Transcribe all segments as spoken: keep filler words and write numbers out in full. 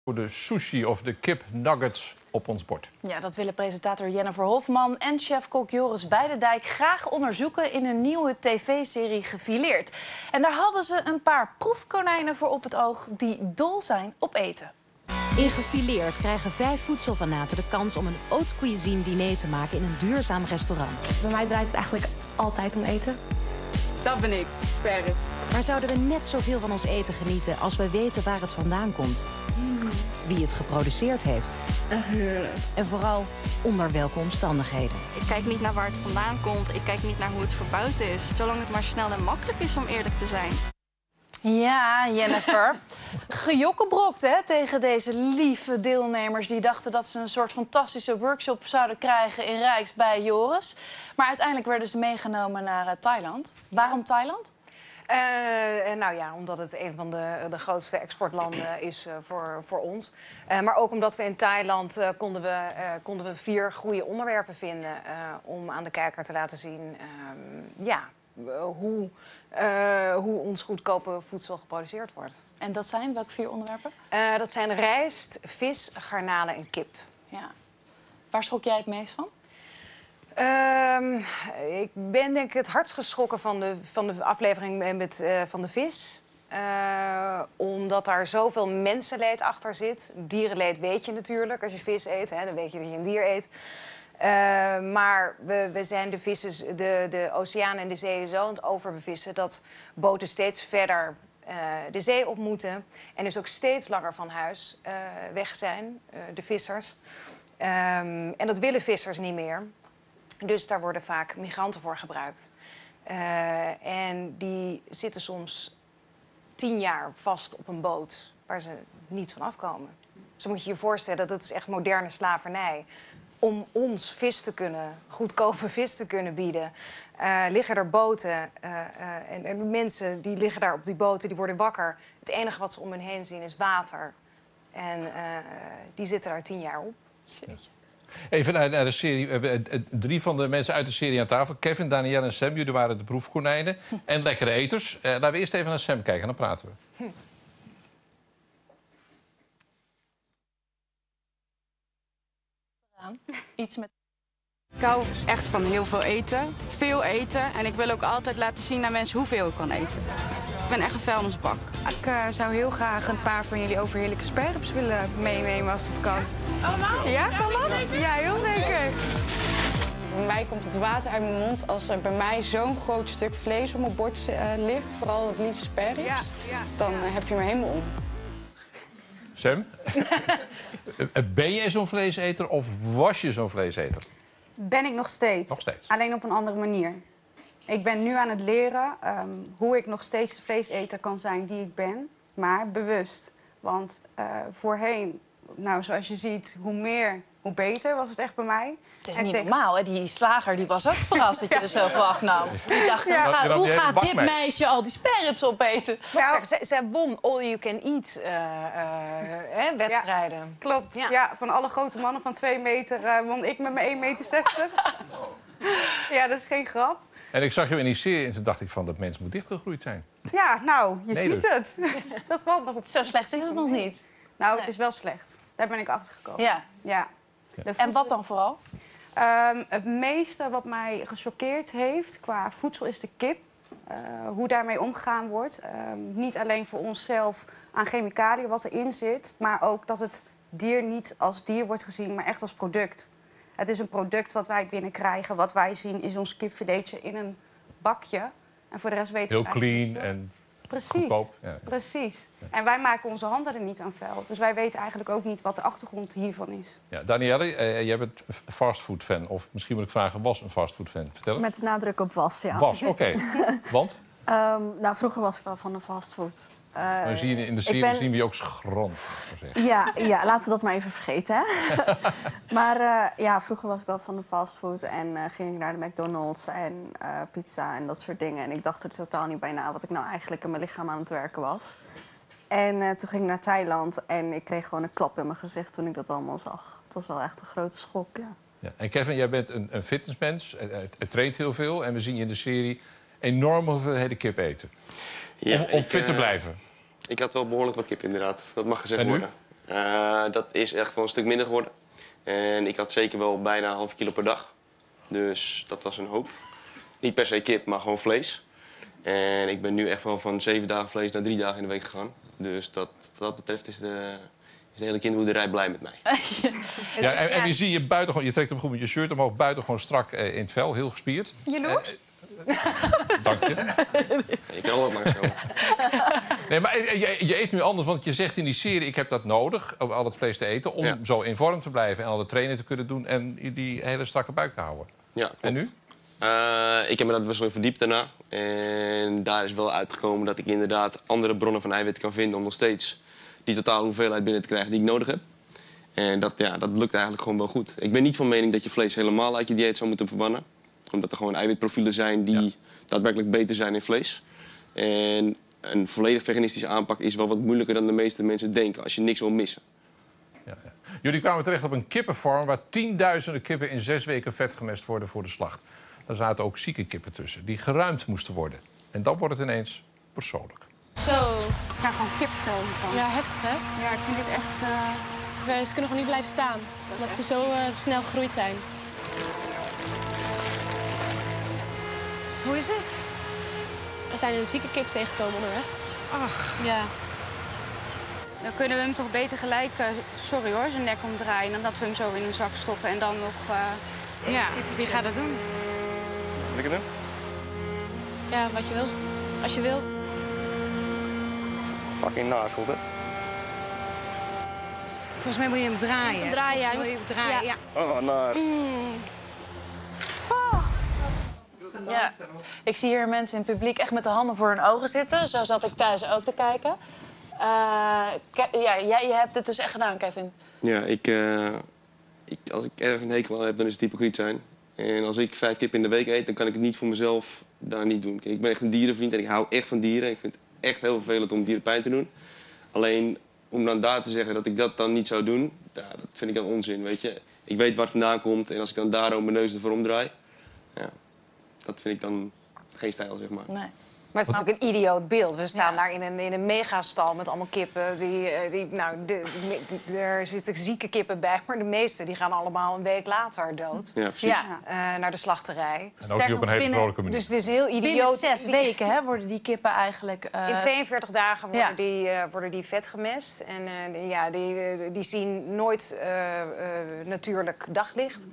Voor de sushi of de kipnuggets op ons bord. Ja, dat willen presentator Jennifer Hofman en chef-kok Joris Beidendijk graag onderzoeken in een nieuwe tv-serie Gefileerd. En daar hadden ze een paar proefkonijnen voor op het oog die dol zijn op eten. In Gefileerd krijgen vijf voedselfanaten de kans om een haute cuisine diner te maken in een duurzaam restaurant. Bij mij draait het eigenlijk altijd om eten. Dat ben ik, Perry. Maar zouden we net zoveel van ons eten genieten als we weten waar het vandaan komt? Mm. Wie het geproduceerd heeft? Echt heerlijk. En vooral onder welke omstandigheden? Ik kijk niet naar waar het vandaan komt. Ik kijk niet naar hoe het verbouwd is. Zolang het maar snel en makkelijk is om eerlijk te zijn. Ja, Jennifer. Gejokkebrokt hè, tegen deze lieve deelnemers die dachten dat ze een soort fantastische workshop zouden krijgen in Rijks bij Joris. Maar uiteindelijk werden ze meegenomen naar uh, Thailand. Waarom Thailand? Uh, nou ja, omdat het een van de, de grootste exportlanden is uh, voor, voor ons. Uh, maar ook omdat we in Thailand uh, konden, we, uh, konden we vier goede onderwerpen vinden uh, om aan de kijker te laten zien uh, ja, uh, hoe, uh, hoe ons goedkope voedsel geproduceerd wordt. En dat zijn welke vier onderwerpen? Uh, dat zijn rijst, vis, garnalen en kip. Ja. Waar schrok jij het meest van? Um, ik ben denk ik het hardst geschrokken van de, van de aflevering met, uh, van de vis. Uh, omdat daar zoveel mensenleed achter zit. Dierenleed weet je natuurlijk als je vis eet. Hè, dan weet je dat je een dier eet. Uh, maar we, we zijn de, vissen, de, de oceanen en de zeeën zo aan het overbevissen dat boten steeds verder uh, de zee op moeten. En dus ook steeds langer van huis uh, weg zijn, uh, de vissers. Um, en dat willen vissers niet meer. Dus daar worden vaak migranten voor gebruikt. Uh, en die zitten soms tien jaar vast op een boot waar ze niet van afkomen. Dus dan moet je je voorstellen, dat is echt moderne slavernij. Om ons vis te kunnen, goedkope vis te kunnen bieden, uh, liggen er boten. Uh, uh, en, en mensen die liggen daar op die boten, die worden wakker. Het enige wat ze om hen heen zien is water. En uh, die zitten daar tien jaar op. Jeetje. Even naar, naar de serie. We hebben drie van de mensen uit de serie aan tafel. Kevin, Danielle en Sam. Jullie waren de proefkonijnen. En lekkere eters. Uh, laten we eerst even naar Sam kijken en dan praten we. Hm. Iets met... Ik hou echt van heel veel eten. Veel eten. En ik wil ook altijd laten zien aan mensen hoeveel ik kan eten. Ik ben echt een vuilnisbak. Ik uh, zou heel graag een paar van jullie overheerlijke sperrips willen meenemen als het kan. Allemaal? Ja, kan dat? Ja, heel zeker. Bij mij komt het water uit mijn mond als er bij mij zo'n groot stuk vlees op mijn bord uh, ligt. Vooral het liefst sperrips. Ja, ja, dan uh, heb je me helemaal om. Sam? Ben jij zo'n vleeseter of was je zo'n vleeseter? Ben ik nog steeds. Nog steeds. Alleen op een andere manier. Ik ben nu aan het leren um, hoe ik nog steeds de vleeseter kan zijn die ik ben. Maar bewust. Want uh, voorheen, nou zoals je ziet, hoe meer, hoe beter was het echt bij mij. Het is niet normaal, hè? Die slager die was ook verrast dat je er zoveel afnam. Die dacht, ja. hoe gaat, Ja, hoe die gaat bak dit mee. meisje al die sperrips opeten? Nou, zij, zij won all-you-can-eat uh, uh, wedstrijden. Ja, klopt. Ja. Ja, van alle grote mannen van twee meter uh, won ik met mijn één meter zestig. Ja, dat is geen grap. En ik zag je in die serie en toen dacht ik van dat mens moet dichtgegroeid zijn. Ja, nou, je Nee, ziet dus. het. Dat valt nog op. Zo slecht is het nog niet. Nou, het Nee. is wel slecht. Daar ben ik achter gekomen. Ja. Ja. Ja. En wat dan vooral? Um, het meeste wat mij gechoqueerd heeft qua voedsel is de kip. Uh, hoe daarmee omgegaan wordt. Um, niet alleen voor onszelf aan chemicaliën wat erin zit, maar ook dat het dier niet als dier wordt gezien, maar echt als product. Het is een product wat wij binnenkrijgen. Wat wij zien is ons kipfiletje in een bakje. En voor de rest weten Heel we eigenlijk clean niet. en Precies. goedkoop. Ja. Precies. En wij maken onze handen er niet aan vuil. Dus wij weten eigenlijk ook niet wat de achtergrond hiervan is. Ja, Danielle, uh, jij bent fastfood-fan. Of misschien moet ik vragen, was een fastfood-fan? Vertel eens. Met nadruk op was, ja. Was, oké. Okay. Want? Um, nou, vroeger was ik wel van de fastfood. Uh, Maar zie je in de serie ben... zien we je ook schrond. Ja, ja, laten we dat maar even vergeten. Hè? Maar uh, ja, vroeger was ik wel van de fastfood. En uh, ging ik naar de McDonald's en uh, pizza en dat soort dingen. En ik dacht er totaal niet bij na wat ik nou eigenlijk in mijn lichaam aan het werken was. En uh, toen ging ik naar Thailand en ik kreeg gewoon een klap in mijn gezicht toen ik dat allemaal zag. Het was wel echt een grote schok, ja. Ja. En Kevin, jij bent een, een fitnessmens. Het traint heel veel. En we zien je in de serie enorme hoeveelheden kip eten. Ja, om om ik, fit te uh, blijven. Ik had wel behoorlijk wat kip, inderdaad. Dat mag gezegd En nu? worden. Uh, dat is echt wel een stuk minder geworden. En ik had zeker wel bijna een half kilo per dag. Dus dat was een hoop. Niet per se kip, maar gewoon vlees. En ik ben nu echt wel van zeven dagen vlees naar drie dagen in de week gegaan. Dus dat, wat dat betreft is de, is de hele kinderboerderij blij met mij. Ja, en, en wie zie je buitengewoon... Je trekt hem goed met je shirt omhoog, buitengewoon strak uh, in het vel, heel gespierd. Jaloers? Uh, Dank je. Je kan wel wat langs komen. Nee, maar je, je eet nu anders, want je zegt in die serie... ik heb dat nodig, om al het vlees te eten... om ja. zo in vorm te blijven en al de trainen te kunnen doen... en die hele strakke buik te houden. Ja, klopt. En nu? Uh, ik heb me dat best wel verdiept daarna. En daar is wel uitgekomen dat ik inderdaad andere bronnen van eiwit kan vinden... om nog steeds die totale hoeveelheid binnen te krijgen die ik nodig heb. En dat, ja, dat lukt eigenlijk gewoon wel goed. Ik ben niet van mening dat je vlees helemaal uit je dieet zou moeten verbannen. Omdat er gewoon eiwitprofielen zijn die ja. daadwerkelijk beter zijn in vlees. En een volledig veganistische aanpak is wel wat moeilijker dan de meeste mensen denken... als je niks wil missen. Ja, ja. Jullie kwamen terecht op een kippenfarm... waar tienduizenden kippen in zes weken vetgemest worden voor de slacht. Daar zaten ook zieke kippen tussen, die geruimd moesten worden. En dan wordt het ineens persoonlijk. Zo. Ik krijg gewoon kipvel hiervan. Ja, heftig hè? Ja, ik vind dit echt... Uh... We, ze kunnen gewoon niet blijven staan. Omdat ze zo uh, snel gegroeid zijn. Hoe is het? We zijn een zieke kip tegengekomen onderweg. Ach. Ja. Dan kunnen we hem toch beter gelijk, uh, sorry hoor, zijn nek omdraaien... dan dat we hem zo in een zak stoppen en dan nog... Uh... Ja, wie gaat dat doen? Wil ik het doen? Ja, wat je wil. Als je wil. Fucking naar voelt het. Volgens mij moet je hem draaien. Je moet hem draaien, Volgens mij moet je hem draaien, ja. ja. Oh, naar. Mm. Oh. Ja, ik zie hier mensen in het publiek echt met de handen voor hun ogen zitten. Zo zat ik thuis ook te kijken. Uh, ja, jij je hebt het dus echt gedaan, Kevin. Ja, ik, uh, ik, als ik ergens een hekel aan heb, dan is het hypocriet zijn. En als ik vijf kip in de week eet, dan kan ik het niet voor mezelf daar niet doen. Kijk, ik ben echt een dierenvriend en ik hou echt van dieren. Ik vind het echt heel vervelend om dieren pijn te doen. Alleen om dan daar te zeggen dat ik dat dan niet zou doen, ja, dat vind ik dan onzin, weet je. Ik weet waar het vandaan komt en als ik dan daarom mijn neus ervoor omdraai, ja, dat vind ik dan geen stijl, zeg maar. Nee. Maar het is natuurlijk een idioot beeld. We staan ja. daar in een, in een megastal met allemaal kippen. Die, die, nou, de, de, er zitten zieke kippen bij, maar de meeste die gaan allemaal een week later dood. Ja, precies. Ja, uh, naar de slachterij. En ook niet op een hele vrolijke manier. Dus het is heel idioot. Binnen zes weken hè, worden die kippen eigenlijk... Uh... In tweeënveertig dagen worden, ja. die, uh, worden die vet gemest. En uh, die, ja, die, die zien nooit uh, uh, natuurlijk daglicht.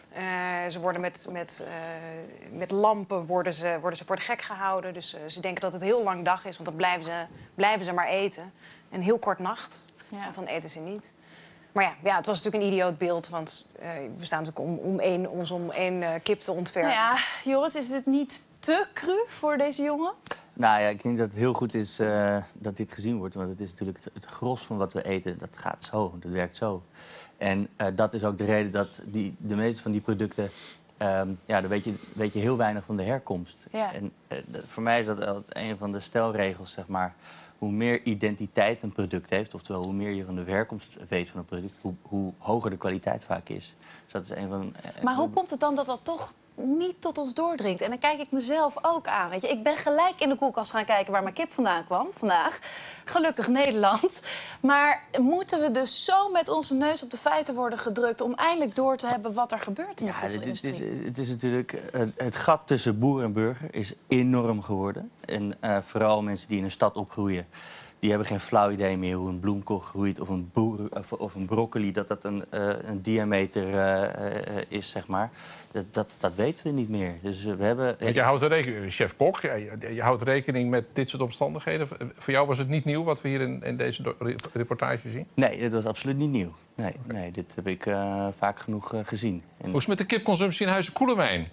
Uh, ze worden met, met, uh, met lampen worden ze, worden ze voor de gek gehouden. Dus uh, ze denken dat het heel lang dag is, want dan blijven ze, blijven ze maar eten. En heel kort nacht, ja. want dan eten ze niet. Maar ja, ja, het was natuurlijk een idioot beeld, want uh, we staan natuurlijk om, om één, ons om één uh, kip te ontfermen. Nou ja, Joris, is dit niet te cru voor deze jongen? Nou ja, ik denk dat het heel goed is uh, dat dit gezien wordt. Want het is natuurlijk het, het gros van wat we eten, dat gaat zo, dat werkt zo. En uh, dat is ook de reden dat die, de meeste van die producten... Um, ja, dan weet je, weet je heel weinig van de herkomst. Ja. En uh, dat, voor mij is dat een van de stelregels, zeg maar. Hoe meer identiteit een product heeft, oftewel hoe meer je van de herkomst weet van een product... hoe, hoe hoger de kwaliteit vaak is. Dus dat is een van, uh, maar hoe komt het dan dat dat toch niet tot ons doordringt? En dan kijk ik mezelf ook aan. Weet je? Ik ben gelijk in de koelkast gaan kijken waar mijn kip vandaan kwam vandaag. Gelukkig Nederland. Maar moeten we dus zo met onze neus op de feiten worden gedrukt... om eindelijk door te hebben wat er gebeurt in de ja, voedselindustrie? Het is, het is natuurlijk... Het, het gat tussen boer en burger is enorm geworden. En uh, vooral mensen die in een stad opgroeien... die hebben geen flauw idee meer hoe een bloemkool groeit... of een, boer, of, of een broccoli, dat dat een, uh, een diameter uh, uh, is, zeg maar. Dat, dat, dat weten we niet meer. Dus uh, we hebben... Want je houdt er rekening, chef-kok, je, je houdt rekening met dit soort omstandigheden. Voor jou was het niet nieuw wat we hier in, in deze reportage zien? Nee, dit was absoluut niet nieuw. Nee, nee dit heb ik uh, vaak genoeg uh, gezien. En... Hoe is het met de kipconsumptie in Huizen Koelemijn?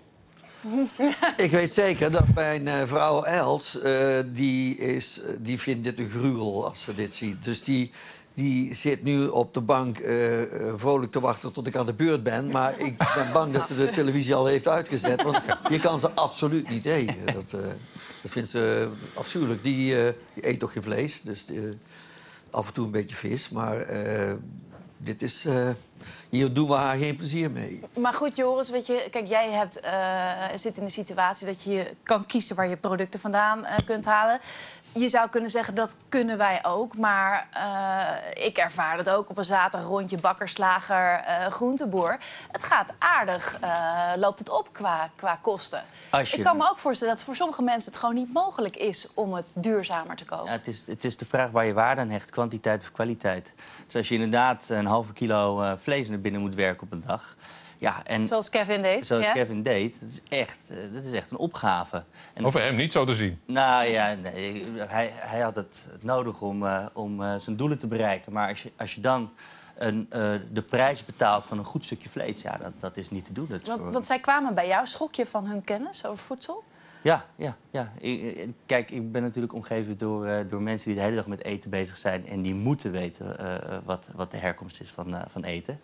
Ik weet zeker dat mijn uh, vrouw Els, uh, die, is, die vindt dit een gruwel als ze dit ziet. Dus die, die zit nu op de bank uh, uh, vrolijk te wachten tot ik aan de beurt ben. Maar ik ben bang dat ze de televisie al heeft uitgezet. Want je kan ze absoluut niet eten. Dat, uh, dat vindt ze afschuwelijk. Die, uh, die eet toch geen vlees, dus uh, af en toe een beetje vis. Maar uh, dit is... Uh, hier doen we haar geen plezier mee. Maar goed, Joris, weet je, kijk, jij hebt, uh, zit in de situatie dat je kan kiezen waar je producten vandaan uh, kunt halen. Je zou kunnen zeggen, dat kunnen wij ook. Maar uh, ik ervaar dat ook op een zaterdag rondje bakkerslager, uh, groenteboer. Het gaat aardig, uh, loopt het op qua, qua kosten. Als je... Ik kan me ook voorstellen dat voor sommige mensen het gewoon niet mogelijk is om het duurzamer te kopen. Ja, het, is, het is de vraag waar je waarde aan hecht, kwantiteit of kwaliteit. Dus als je inderdaad een halve kilo uh, vlees naar binnen moet werken op een dag... Ja, en zoals Kevin deed. Zoals ja? Kevin deed. Dat is echt, uh, dat is echt een opgave. En of hem niet zo te zien. Nou ja, nee, hij, hij had het nodig om, uh, om uh, zijn doelen te bereiken. Maar als je, als je dan een, uh, de prijs betaalt van een goed stukje vlees... ja, dat, dat is niet te doen. Dat want, voor... want zij kwamen bij jou. Schrok je van hun kennis over voedsel? Ja, ja, ja. Ik, kijk, ik ben natuurlijk omgeven door, uh, door mensen die de hele dag met eten bezig zijn... en die moeten weten uh, wat, wat de herkomst is van, uh, van eten.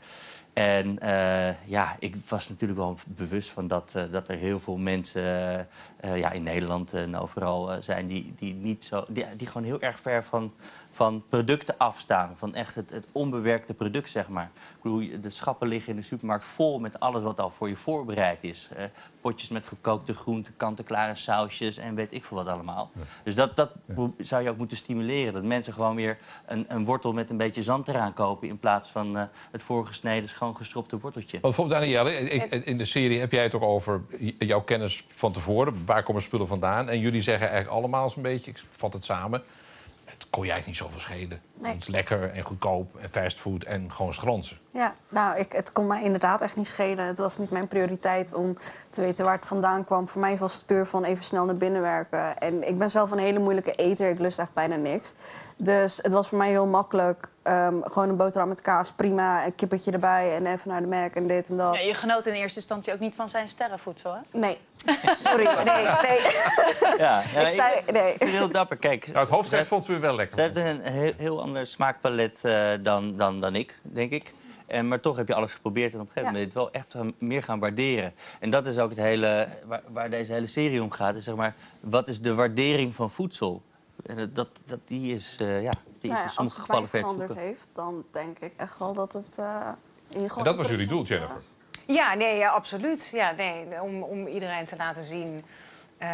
En uh, ja, ik was natuurlijk wel bewust van dat, uh, dat er heel veel mensen uh, ja, in Nederland en overal uh, zijn... Die, die, niet zo, die, die gewoon heel erg ver van, van producten afstaan. Van echt het, het onbewerkte product, zeg maar. Ik bedoel, de schappen liggen in de supermarkt vol met alles wat al voor je voorbereid is. Uh, potjes met gekookte groenten, kant-en-klare sausjes en weet ik veel wat allemaal. Ja. Dus dat, dat ja. zou je ook moeten stimuleren. Dat mensen gewoon weer een, een wortel met een beetje zand eraan kopen... in plaats van uh, het voorgesneden, schoon gestropte worteltje. Want bijvoorbeeld, Danielle, in de serie heb jij het ook over jouw kennis van tevoren. Waar komen spullen vandaan? En jullie zeggen eigenlijk allemaal zo'n beetje, ik vat het samen... het kon je eigenlijk niet zoveel schelen. Nee. Het is lekker en goedkoop en fastfood en gewoon schransen. Ja, nou, ik, het kon mij inderdaad echt niet schelen. Het was niet mijn prioriteit om te weten waar het vandaan kwam. Voor mij was het puur van even snel naar binnen werken. En ik ben zelf een hele moeilijke eter. Ik lust echt bijna niks. Dus het was voor mij heel makkelijk. Um, gewoon een boterham met kaas, prima. Een kippetje erbij en even naar de Mac en dit en dat. Ja, je genoot in eerste instantie ook niet van zijn sterrenvoedsel, hè? Nee. Sorry, nee, nee. Ja, ja, ik zei, nee. Ik vind het heel dapper. Kijk, nou, het hoofdgerecht vond u wel lekker. Ze heeft een heel, heel ander smaakpalet uh, dan, dan, dan ik, denk ik. En, maar toch heb je alles geprobeerd en op een gegeven moment ja. wel echt meer gaan waarderen. En dat is ook het hele, waar, waar deze hele serie om gaat. Is zeg maar, wat is de waardering van voedsel? En dat, dat, die is, uh, ja, die nou ja, is in sommige gevallen ver te zoeken. Als het mij veranderd heeft, dan denk ik echt wel dat het... Uh, in je en dat was jullie doel, Jennifer? Ja, nee, ja, absoluut. Ja, nee, om, om iedereen te laten zien... Uh,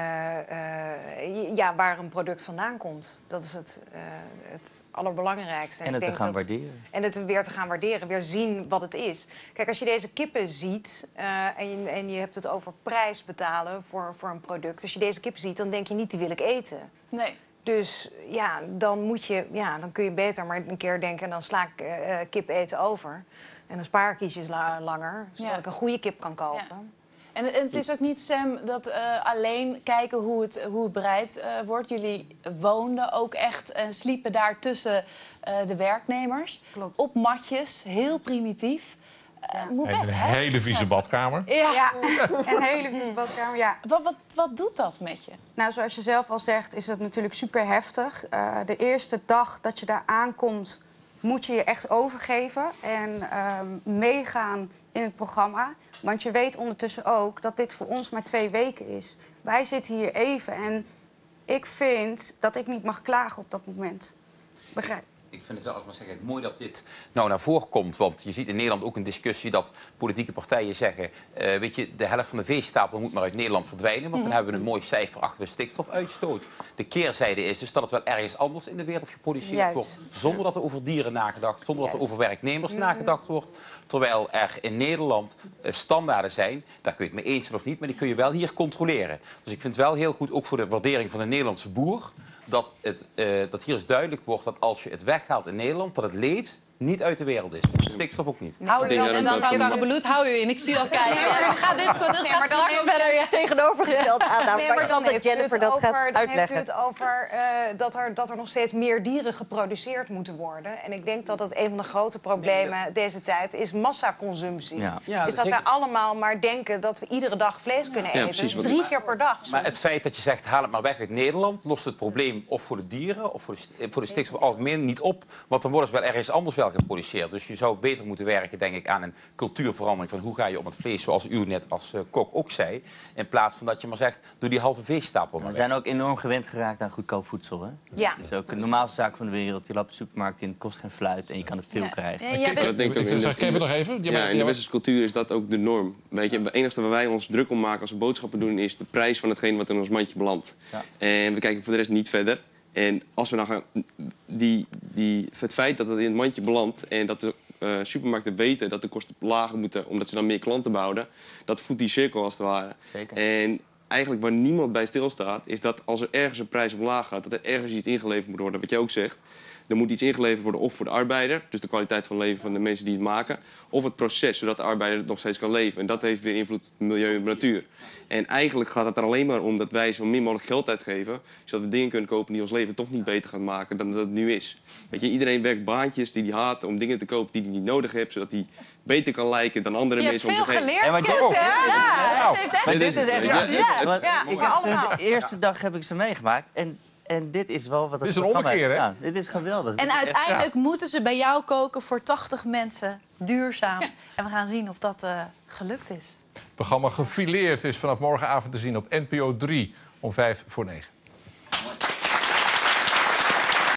uh, ja, waar een product vandaan komt. Dat is het, uh, het allerbelangrijkste. En het ik te gaan dat, waarderen. En het weer te gaan waarderen, weer zien wat het is. Kijk, als je deze kippen ziet uh, en, je, en je hebt het over prijs betalen voor, voor een product. Als je deze kippen ziet, dan denk je niet, die wil ik eten. Nee. Dus ja, dan moet je, ja, dan kun je beter maar een keer denken... en dan sla ik uh, kip eten over. En dan spaar ik ietsjes la langer, zodat ja. ik een goede kip kan kopen. Ja. En, en het is ook niet, Sam, dat uh, alleen kijken hoe het, hoe het bereid uh, wordt. Jullie woonden ook echt en sliepen daar tussen uh, de werknemers. Klopt. Op matjes, heel primitief. Uh, moet best een hele vieze badkamer. Ja, ja. een hele vieze badkamer, ja. Wat, wat, wat doet dat met je? Nou, zoals je zelf al zegt, is dat natuurlijk super heftig. Uh, de eerste dag dat je daar aankomt, moet je je echt overgeven en uh, meegaan in het programma. Want je weet ondertussen ook dat dit voor ons maar twee weken is. Wij zitten hier even en ik vind dat ik niet mag klagen op dat moment. Begrijp? Ik vind het wel, als maar zeggen, mooi dat dit nou naar voren komt. Want je ziet in Nederland ook een discussie dat politieke partijen zeggen... Uh, weet je, de helft van de veestapel moet maar uit Nederland verdwijnen. Want dan mm-hmm. hebben we een mooi cijfer achter de stikstofuitstoot. De keerzijde is dus dat het wel ergens anders in de wereld geproduceerd Juist. wordt. Zonder dat er over dieren nagedacht, zonder Juist. dat er over werknemers mm-hmm. nagedacht wordt. Terwijl er in Nederland uh, standaarden zijn, daar kun je het mee eens zijn of niet... maar die kun je wel hier controleren. Dus ik vind het wel heel goed, ook voor de waardering van de Nederlandse boer... Dat, het, uh, dat hier eens duidelijk wordt dat als je het weghaalt in Nederland... dat het leed niet uit de wereld is. De stikstof ook niet. Hou u in, en dan ga ik beloed, hou u in. Ik zie al kijken. Nee, maar ga dit dat nee, gaat straks verder. Ja. Tegenovergesteld aan. Nou, nee, maar dan heeft Jennifer u het dat over, gaat dan uitleggen. heeft u het over uh, dat, er, dat er nog steeds meer dieren geproduceerd moeten worden. En ik denk dat dat een van de grote problemen nee, deze tijd is massaconsumptie. Ja. Ja, dus dat wij allemaal maar denken dat we iedere dag vlees kunnen eten. Ja, precies, Drie maar, keer per dag. Soms. Maar het feit dat je zegt, haal het maar weg uit Nederland... lost het probleem of voor de dieren of voor de, voor de stikstof algemeen niet op. Want dan worden ze wel ergens anders wel veel geproduceerd. Dus je zou beter moeten werken, denk ik, aan een cultuurverandering van hoe ga je om het vlees, zoals u net als uh, kok ook zei. In plaats van dat je maar zegt, doe die halve veestapel maar. We zijn ook enorm gewend geraakt aan goedkoop voedsel. Hè? Ja. Het is ook een normaalste zaak van de wereld. Je loopt de supermarkt in, het kost geen fluit en je kan het veel Ja. krijgen. Ja, jij bent- Dat denk ik ook Ik in zeg, de, even nog even. ja, in de westerse cultuur is dat ook de norm. Weet je, het enige waar wij ons druk om maken als we boodschappen doen, is de prijs van hetgeen wat in ons mandje belandt. Ja. En we kijken voor de rest niet verder. En als we dan gaan, die, die, het feit dat het in het mandje belandt en dat de uh, supermarkten weten dat de kosten lager moeten, omdat ze dan meer klanten behouden, dat voedt die cirkel als het ware. Zeker. En eigenlijk waar niemand bij stilstaat, is dat als er ergens een prijs omlaag gaat, dat er ergens iets ingeleverd moet worden. Wat jij ook zegt, er moet iets ingeleverd worden of voor de arbeider, dus de kwaliteit van leven van de mensen die het maken, of het proces, zodat de arbeider het nog steeds kan leven. En dat heeft weer invloed op het milieu en de natuur. En eigenlijk gaat het er alleen maar om dat wij zo min mogelijk geld uitgeven, zodat we dingen kunnen kopen die ons leven toch niet beter gaan maken dan dat het nu is. Weet je, iedereen werkt baantjes die hij haat om dingen te kopen die hij niet nodig heeft, zodat hij beter kan lijken dan andere Je hebt mensen om veel zich heen. geleerd, Ja, maar Kit, dit- hè? Ja, het heeft echt... Maar dit is echt... Ja, Ja. Want Ja, ik maar heb ze- allemaal. de eerste dag heb ik ze meegemaakt. En, en dit is wel wat het Dit is een programma ommekeer, heeft hè? gedaan. Dit is geweldig. Dit En is echt- uiteindelijk moeten ze bij jou koken voor tachtig mensen, duurzaam. En we gaan zien of dat uh, gelukt is. Het programma Gefileerd is vanaf morgenavond te zien op N P O drie om vijf voor negen.